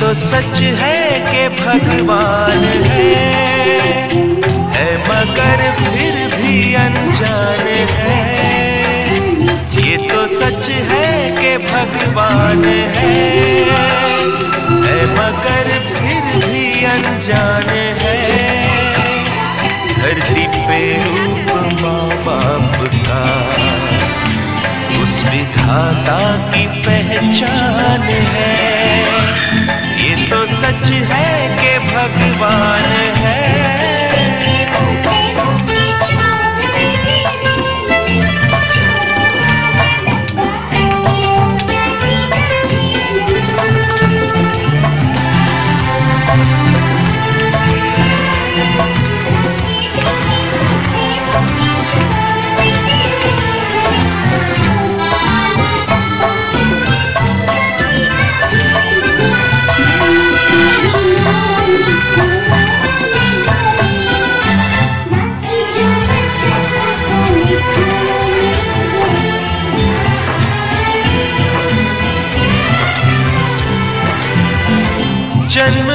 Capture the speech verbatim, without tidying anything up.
तो सच है कि भगवान है, है मगर फिर भी अनजान है। ये तो सच है कि भगवान है, है मगर फिर भी अनजान है। धरती पे रूप माँ बाप का उस विधाता की पहचान है। ये तो सच है कि भगवान है। जन्म